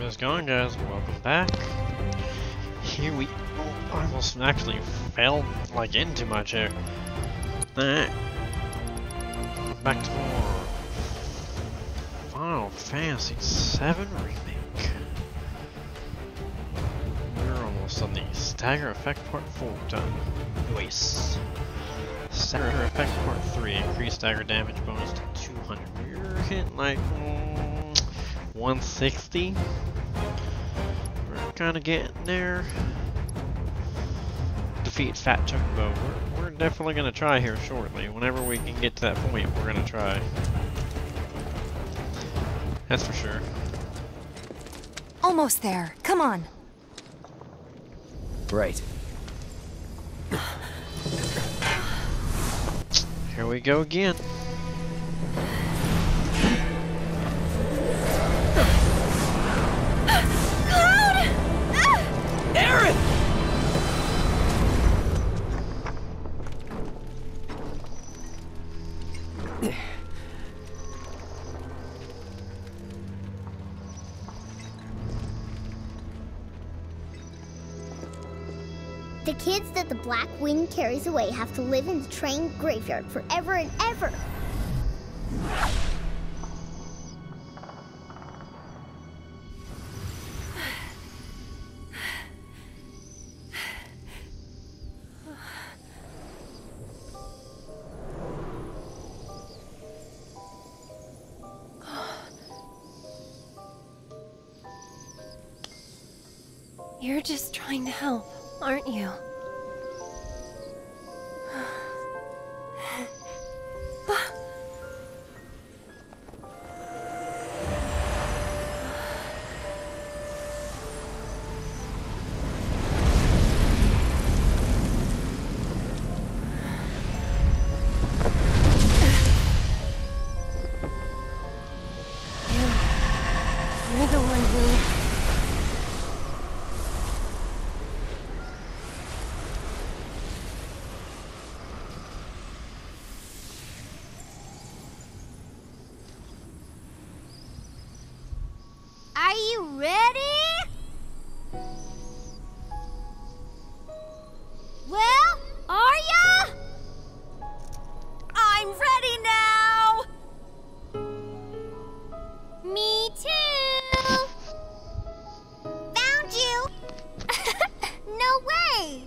How's it going, guys? Welcome back. Here we I almost actually fell like into my chair. Back to more Final Fantasy VII Remake. We're almost on the Stagger Effect Part 4 done. Noise. Stagger Effect Part 3, increased stagger damage bonus to 200. We're hitting like 160. We're kind of getting there. Defeat Fat Chocobo. We're definitely gonna try here shortly. Whenever we can get to that point, we're gonna try. That's for sure. Almost there. Come on. Right. Here we go again. Aaron! The kids that the Black Wind carries away have to live in the train graveyard forever and ever. You're just trying to help, aren't you? You're the one who... Are you ready? Well, are ya? I'm ready now! Me too! Found you! No way!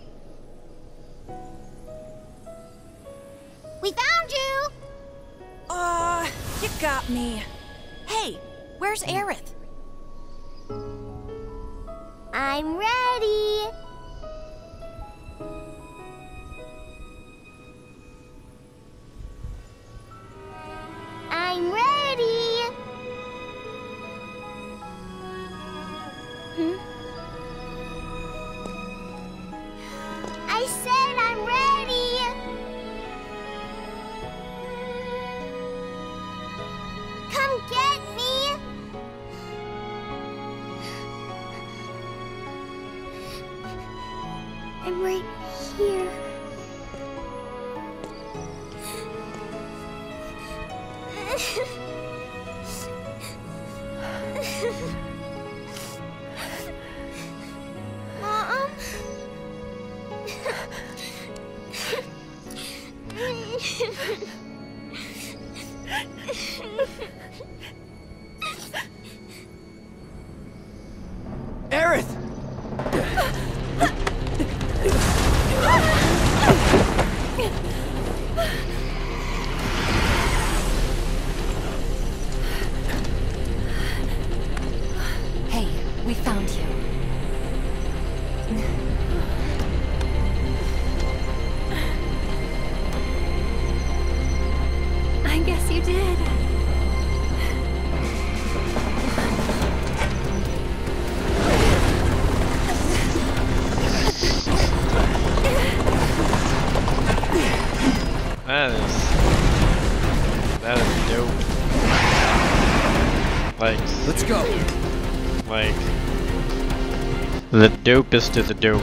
We found you! You got me. Hey, where's Aerith? I'm ready! I'm ready! I said I'm ready! Come get me! I'm right here. Mom? Aerith! Hey, we found you. I guess you did. That is dope. Like, Let's go. like, the dopest of the dope.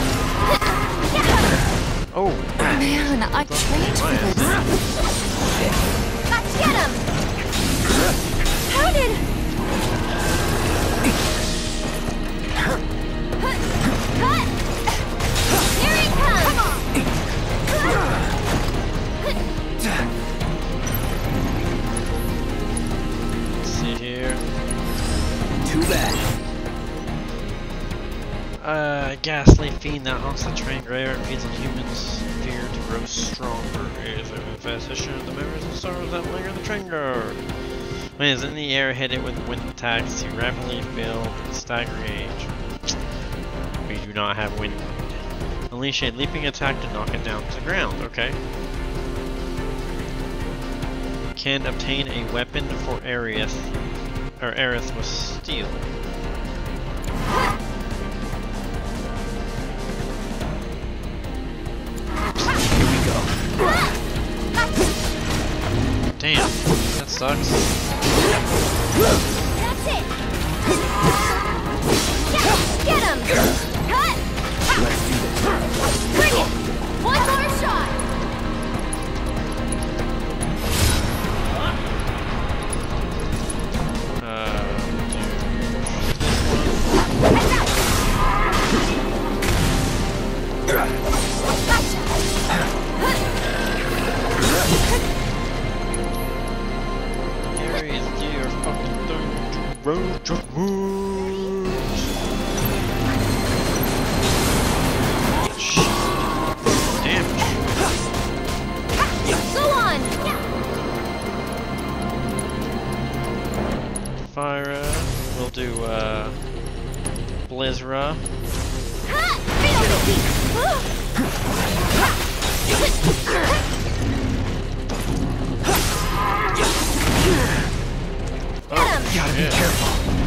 Oh, Man, I trained for this. Let's get him! How did... Too bad. Ghastly fiend that haunts the train graveyard and feeds on humans' fear to grow stronger. It is an infestation of the members of sorrows that linger in the train guard. When it is in the air, hit it with wind attacks to rapidly build and stagger age. We do not have wind. Unleash a leaping attack to knock it down to the ground. Okay. Can obtain a weapon for Aerith with steel. Damn, that sucks. That's it. Get him. Cut. Let's do this. Bring it. One more shot. Road of moves. Damage. Go on. Fire. We'll do Blizzra. Gotta be careful.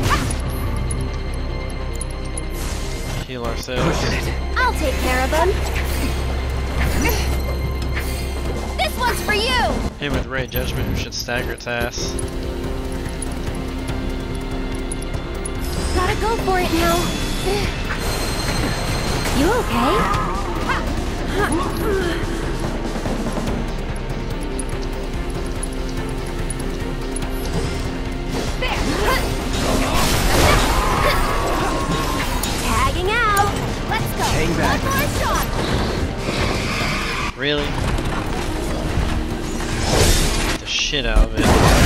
Heal ourselves. I'll take care of him. This one's for you. Hit with Ray Judgment, who should stagger its ass. Gotta go for it now. You okay? Tagging out. Let's go. Hang back. One more shot. Really? Get the shit out of it.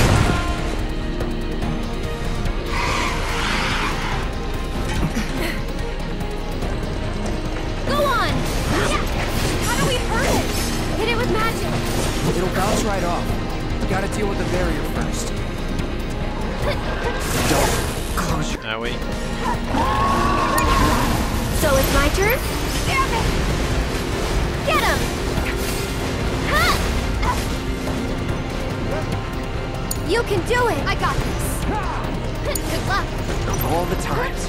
Go on. How do we hurt it? Hit it with magic. It'll bounce right off. Gotta deal with the barrier first. Don't close your... Wait. So it's my turn? Get him! You can do it! I got this! Good luck! Of all the times.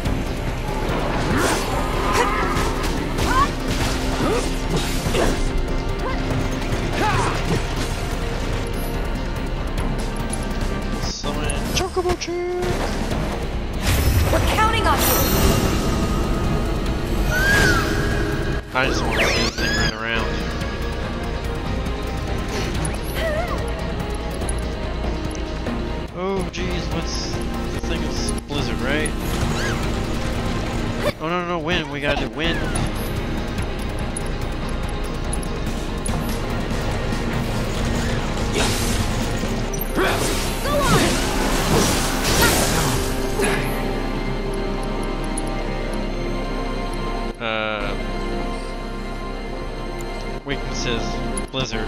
Summon Chocobo Chick! We're counting on you! I just want to see this thing run around. Oh jeez, what's the thing is Blizzard, right? Oh no, wind, we gotta do wind. Go on! Weaknesses, Blizzard.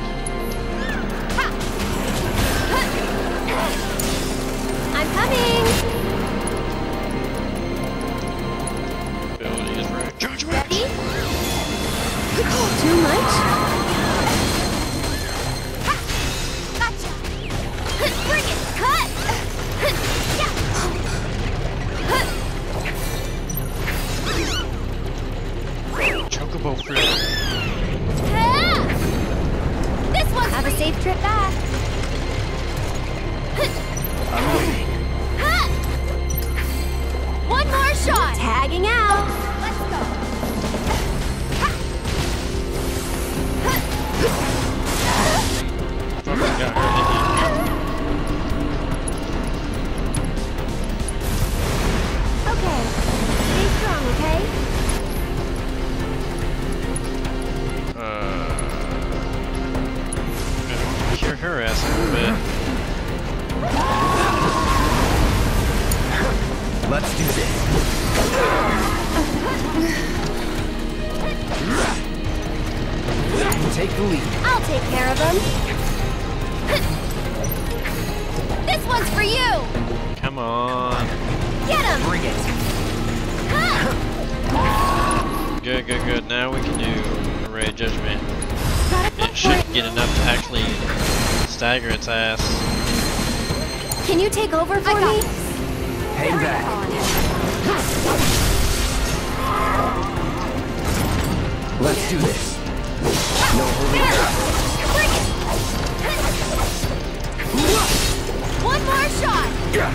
I'm coming! Ability is right. Judgment! Ready? Too much? Gotcha! Bring it! Cut! Chocobo fruit. Let's do this. Take the lead. I'll take care of him. This one's for you. Come on. Get him. Bring it. Good, good, good. Now we can do Array of Judgment. Gotta It should get enough to actually stagger its ass. Can you take over for me? Hang back. Let's do this. No holding back. Bring it. One more shot.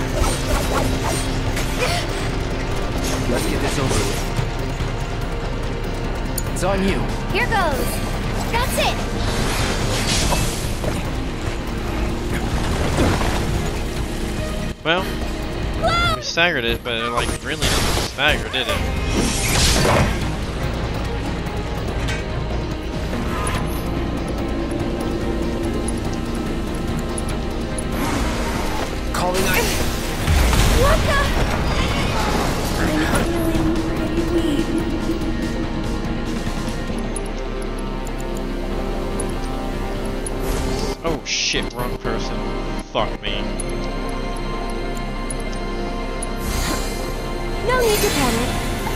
Let's get this over with. It's on you. Here goes. That's it. Well, we staggered it, but it like really didn't stagger, did it? Calling ice. What the? Oh shit, wrong person. Fuck me. No need to panic.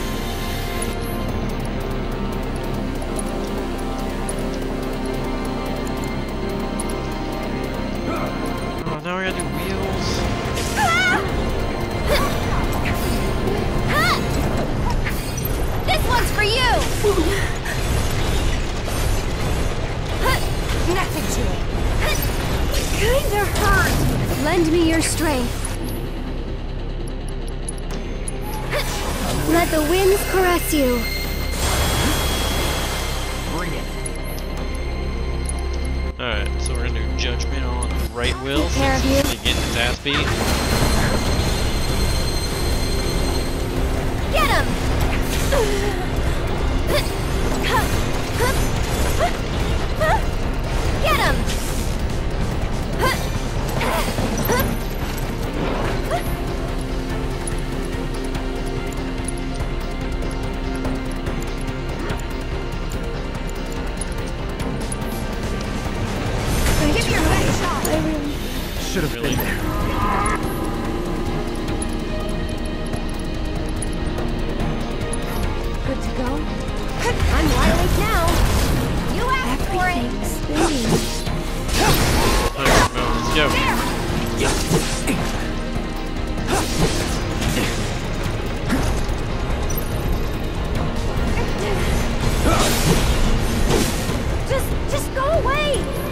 Oh, now we gotta do wheels. This one's for you. Nothing to it. Kinda hurt. Lend me your strength. Let the winds caress you. Bring it. Alright, so we're gonna do Judgment on the right wheel Take care since of you. he's getting his ass beat. Get him! Get him! Give your best shot. Should have Really? been there. Good to go? I'm wide awake now. You asked for it. Alright, well, let's go. Just go away.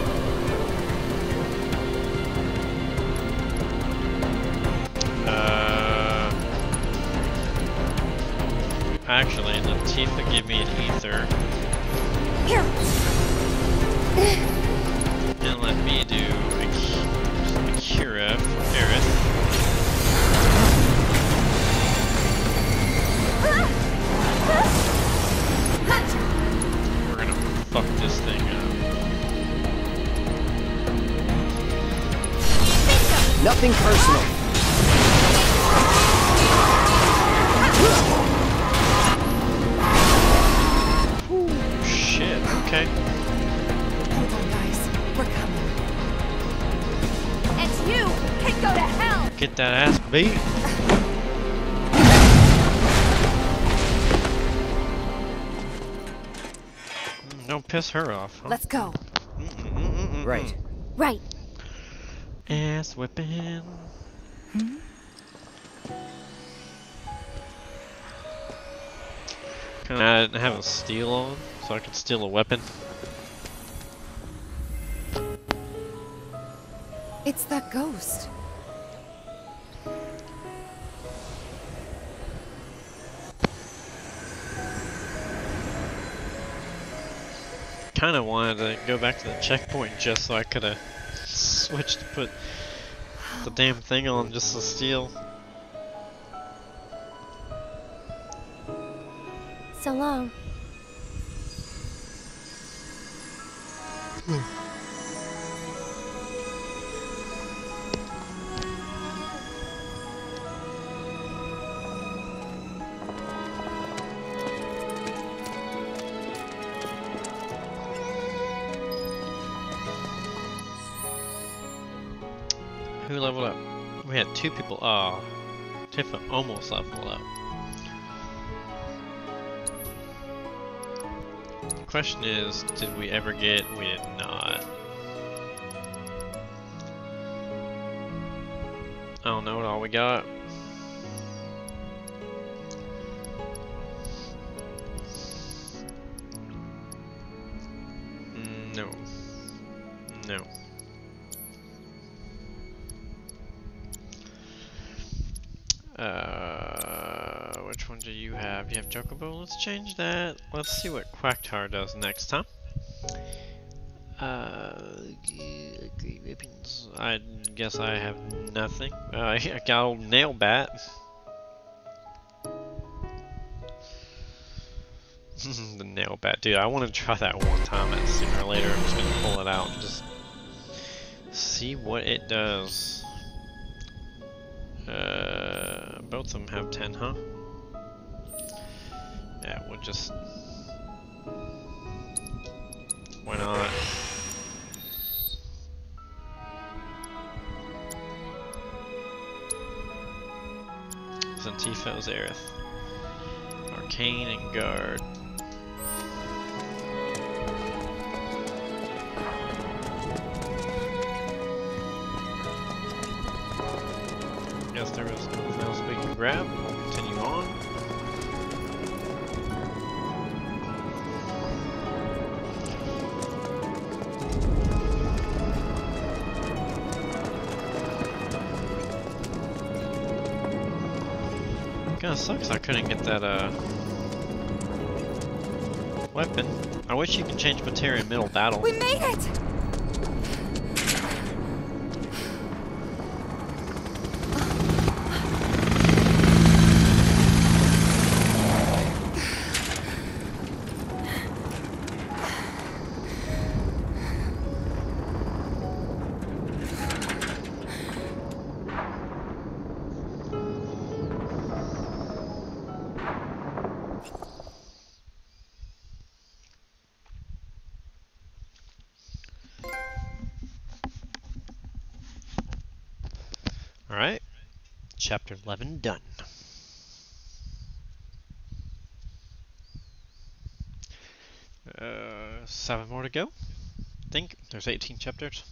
Actually, Latifah give me an ether Here. and let me do Akira for Aerith. We're gonna fuck this thing up. Nothing personal. Shit, okay. Hold on, guys. We're coming. And you can go to hell. Get that ass beat. Don't piss her off, huh? Let's go. Right. Right. Ass whipping. Can I have a steal on so I can steal a weapon? It's that ghost. Kinda wanted to go back to the checkpoint just so I could have switched to put the damn thing on just to steal. So long. Who leveled up? We had 2 people. Oh, Tifa almost leveled up. The question is, did we ever get? We did not. I don't know what all we got. No. No. Which one do you have? You have Chocobo? Let's change that. Let's see what Quacktar does next time. Great weapons. I guess I have nothing. I got old Nail Bat. The Nail Bat. Dude, I want to try that one time and sooner or later I'm just gonna pull it out and just see what it does. Both of them have 10, huh? Yeah, we'll just... Why not? Zantifa, Zareth. Arcane and Guard. Guess there was nothing else we can grab. We'll continue on. Kinda sucks I couldn't get that weapon. I wish you could change materia in middle battle. We made it! Alright, chapter 11 done. Uh, 7 more to go, I think. There's 18 chapters.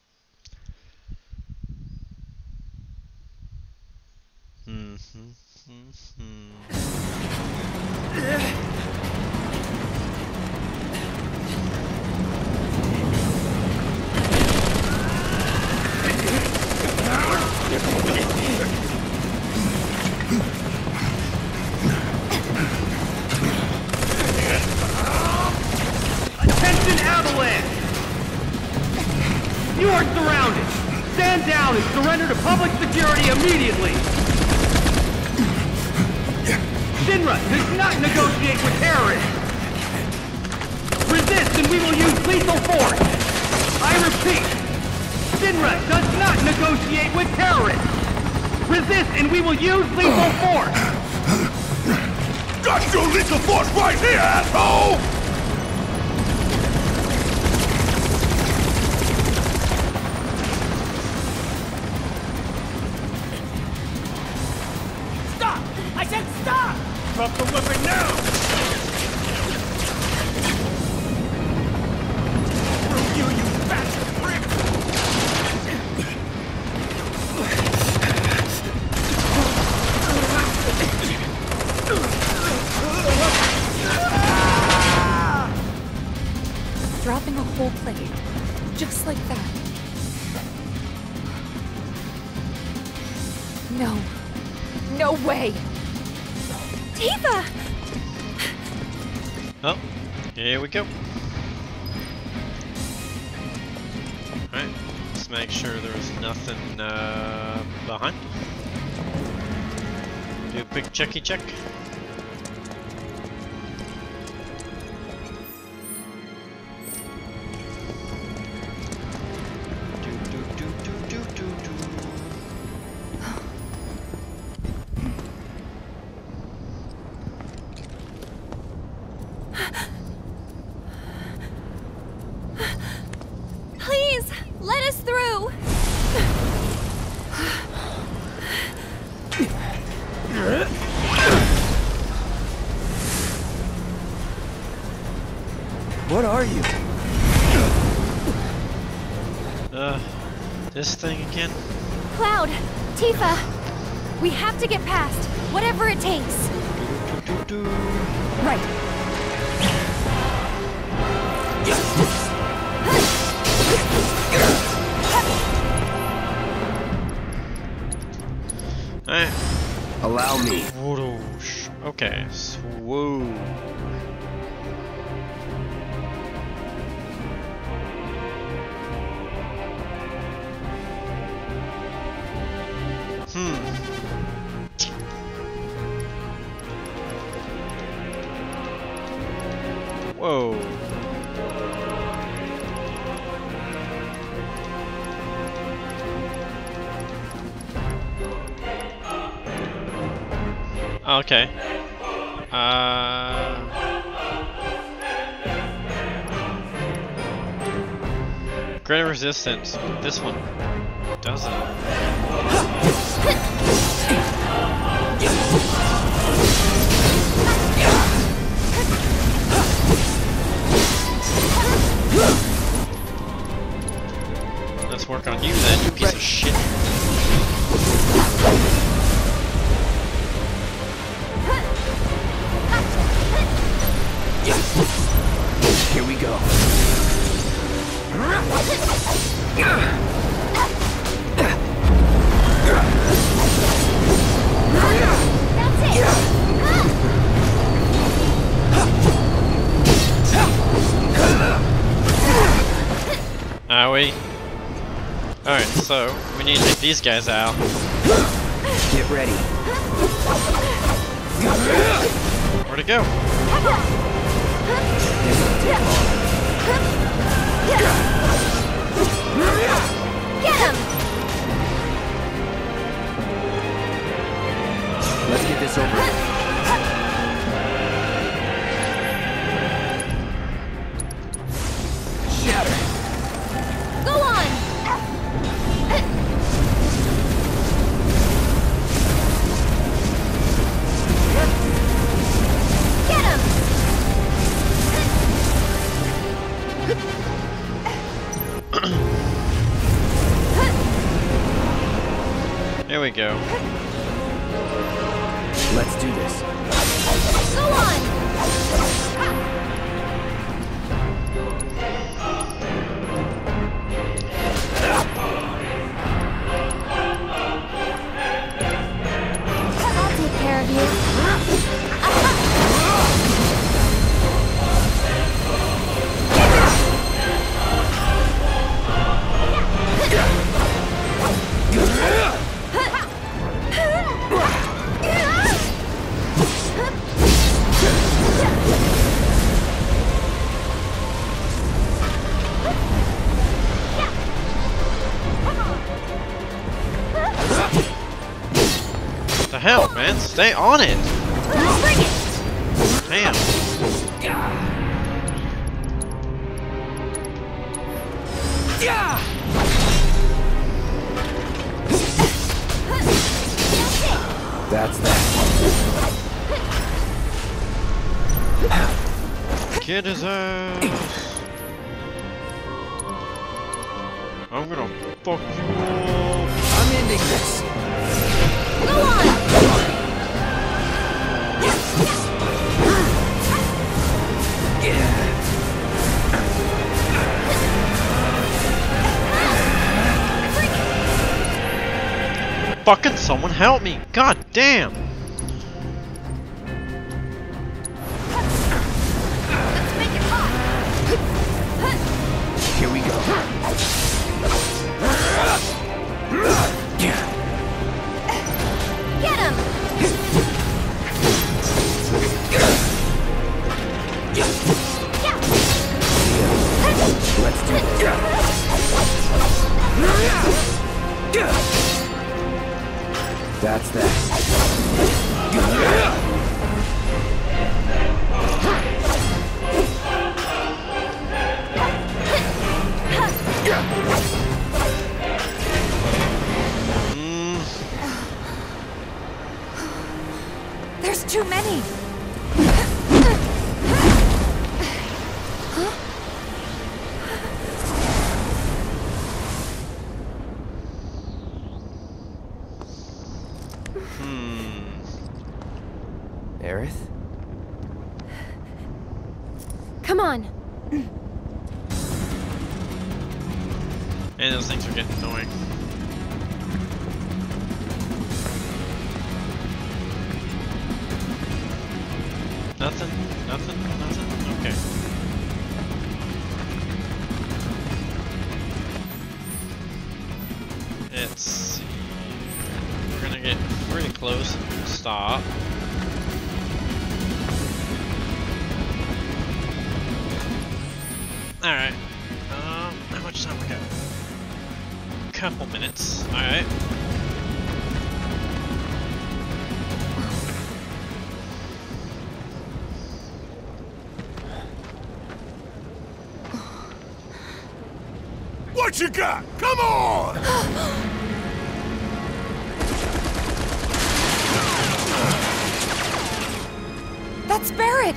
Attention, Avalanche! You are surrounded! Stand down and surrender to public security immediately! Shinra does not negotiate with terrorists! Resist and we will use lethal force! I repeat, Shinra does not negotiate with terrorists! Resist and we will use lethal force! Got your lethal force right here, asshole! Stop! I said stop! Drop the weapon now! Screw you, you bastard prick! Dropping a whole plate. Just like that. No. No way! Tifa! Oh, here we go. Alright, let's make sure there's nothing behind. Do a quick checky check. Please, let us through! What are you? This thing again? Cloud! Tifa! We have to get past, whatever it takes. Right. Alright. Allow me. Whoosh. Okay. Swoo. Whoa. Okay. Greater resistance. This one doesn't. Let's work on you then, you piece of shit. Here we go. Are we? Alright, so we need to take these guys out. Get ready. Where'd it go? Get him! Let's get this over with. Shatter. Go on! Get him! Here we go. Let's do this. Go on! I'll take care of you. What the hell, man? Stay on it! Bring it! Damn. That's that. Get his ass! I'm gonna fuck you up! I'm ending this. Go on! Fucking someone help me! God damn! Let's make it hot! Here we go. Get him! Let's do this. That's that. There's too many! Aerith? Come on. And those things are getting annoying. Nothing? Nothing? Nothing? Okay. Let's see. We're gonna get pretty close. Stop. Alright. How much time we got? Couple minutes. Alright. What you got? Come on! That's Barret!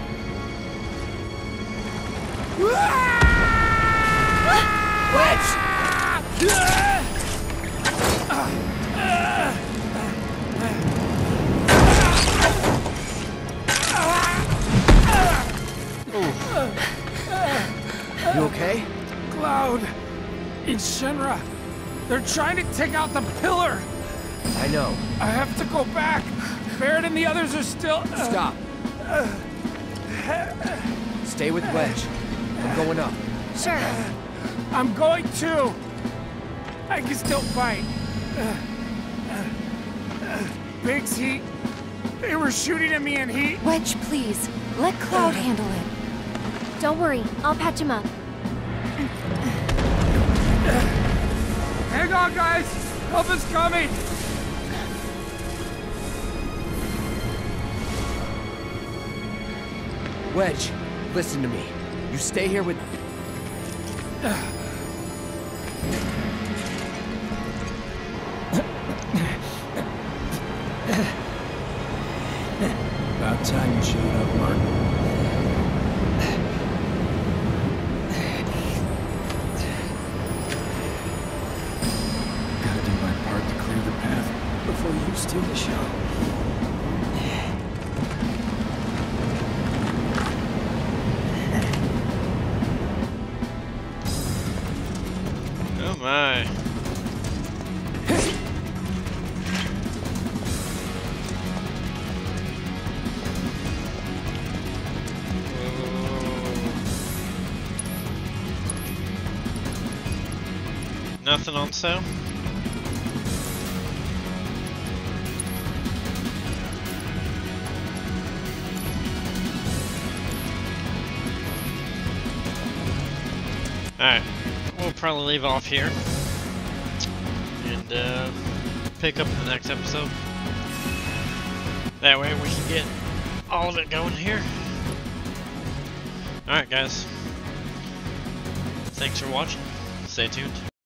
You okay? Cloud! In Shinra! They're trying to take out the pillar! I know. I have to go back! Barret and the others are still... Stop. Stay with Wedge. I'm going up. Sure. I'm going too! I can still fight. Biggs, they were shooting at me and he... Wedge, please. Let Cloud handle it. Don't worry, I'll patch him up. Hang on, guys! Help is coming! Wedge, listen to me. You stay here with... About time you showed up, Martin. Gotta do my part to clear the path before you steal the show. Oh my. Nothing on sale? Alright, we'll probably leave off here and pick up in the next episode. That way we can get all of it going here. Alright guys, thanks for watching, stay tuned.